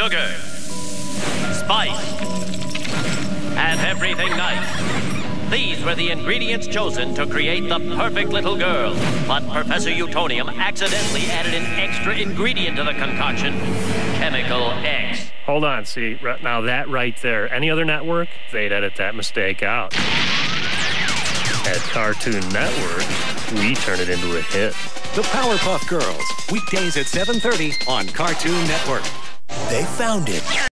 sugar, spice, and everything nice. These were the ingredients chosen to create the perfect little girl. But Professor Utonium accidentally added an extra ingredient to the concoction, Chemical X. Hold on, see, now that right there, any other network, they'd edit that mistake out. At Cartoon Network, we turn it into a hit. The Powerpuff Girls, weekdays at 7:30 on Cartoon Network. They found it.